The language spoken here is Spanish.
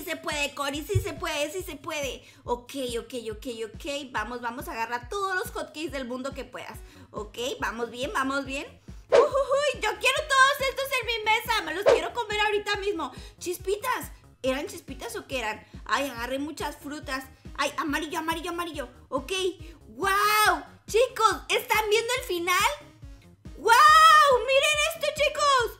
se puede, Cory, sí se puede, sí se puede. Ok. Vamos a agarrar todos los hotcakes del mundo que puedas. Ok, vamos bien. Uy, yo quiero todos estos en mi mesa. Me los quiero comer ahorita mismo. Chispitas. ¿Eran chispitas o qué eran? Ay, agarré muchas frutas. Ay, amarillo. Ok. ¡Wow! Chicos, ¿están viendo el final? ¡Wow! ¡Miren esto, chicos!